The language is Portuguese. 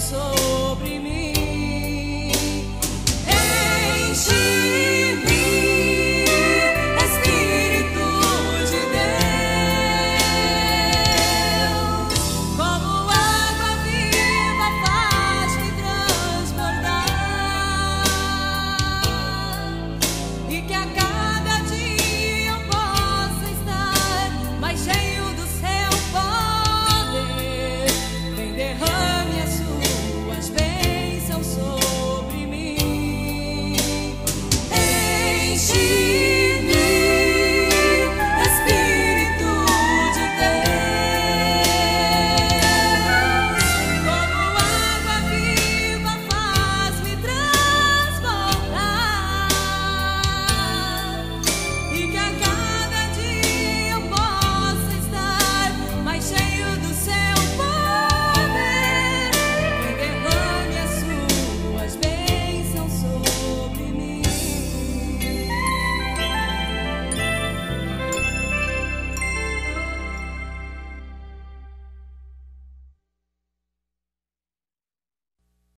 sobre mim. Enche-me, Espírito de Deus, como água viva faz-me transbordar, e que a cada dia eu possa estar mais cheio do seu poder. Vem, derrame as suas bênçãos sobre mim. Enche